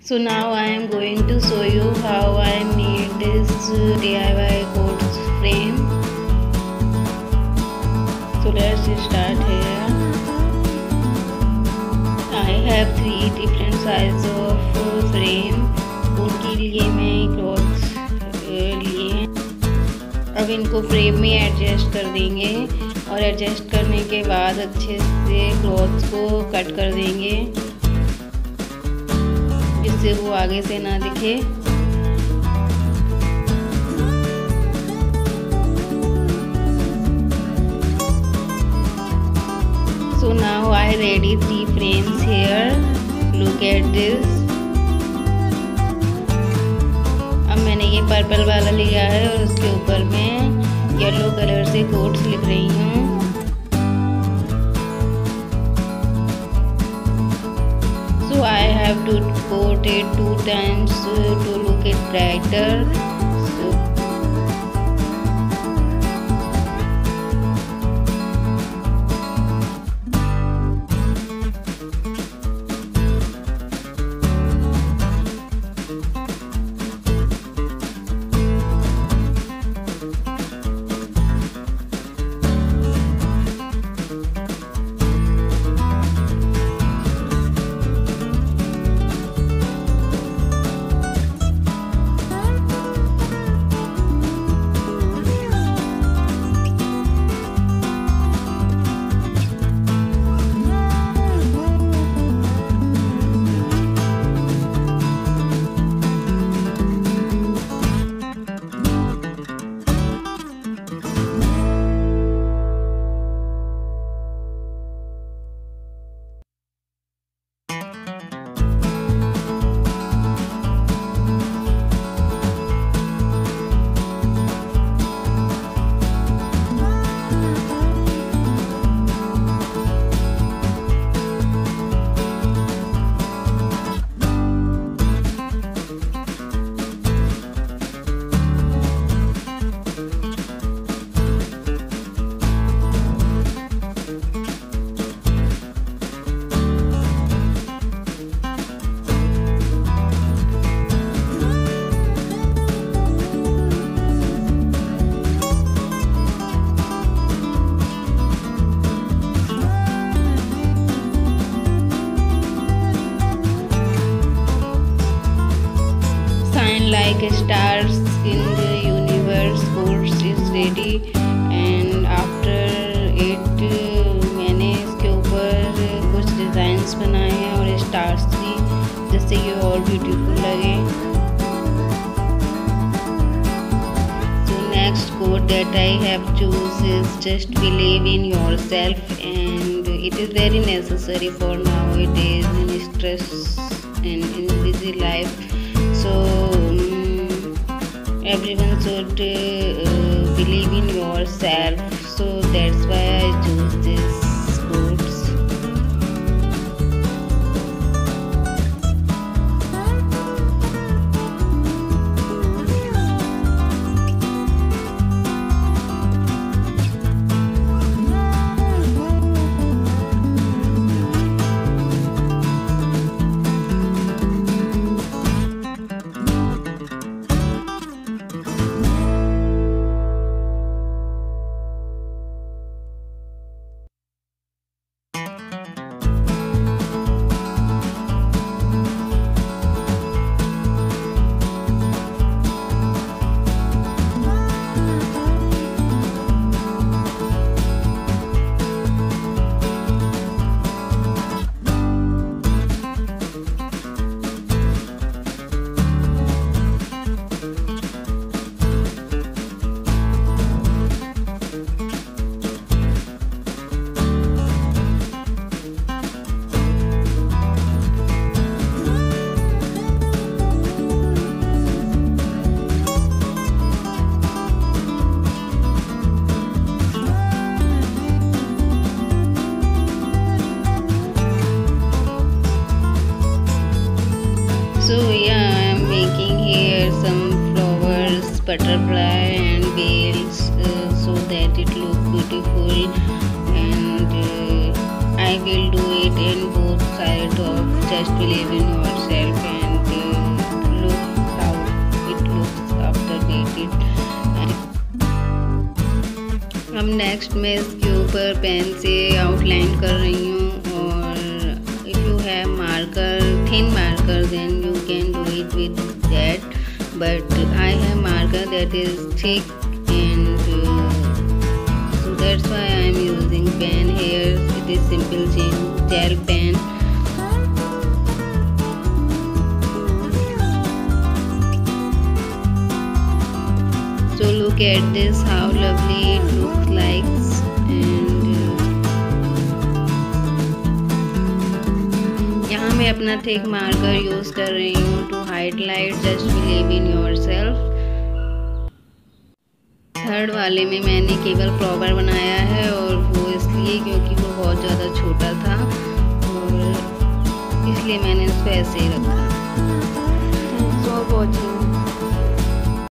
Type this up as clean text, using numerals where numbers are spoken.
So now I am going to show you how I made this DIY quotes frame. So let's start here. I have 3 different sizes of frame. उनके लिए मैं clothes लिए हैं। अब इनको frame में adjust कर देंगे और एडजस्ट करने के बाद अच्छे से क्लॉथ्स को कट कर देंगे जिससे वो आगे से ना दिखे। So now I ready 3 frames here. Look at this. अब मैंने ये पर्पल वाला लिया है और उसके ऊपर मैं येलो कलर से कोट्स लिख रही हूँ। So I have to coat it 2 times to look it brighter. Like stars in the universe quotes is ready and after it मैंने इसके ऊपर कुछ डिज़ाइंस बनाए हैं और स्टार्स भी जिससे ये और ब्यूटीफुल लगे। So next quote that I have choose is just believe in yourself and it is very necessary for nowadays in stress and in busy life. So everyone should believe in yourself, so that's why I choose this quotes. So yeah, I am making here some flowers, butterfly and bells so that it look beautiful, and I will do it in both sides of just believe in yourself and अब next मैं इसके ऊपर pen से outline कर रही हूँ। और if you have marker, thin marker, then you can do it with that, but I have marker that is thick and so that's why I am using pen here. It is simple gel pen. So look at this, how lovely it looks like. And यहाँ मैं अपना thick marker use कर रही हूँ to highlight just believe in yourself. Third वाले में मैंने केवल फ्लावर बनाया है, और वो इसलिए क्योंकि वो बहुत ज़्यादा छोटा था और इसलिए मैंने इसको ऐसे ही रखा।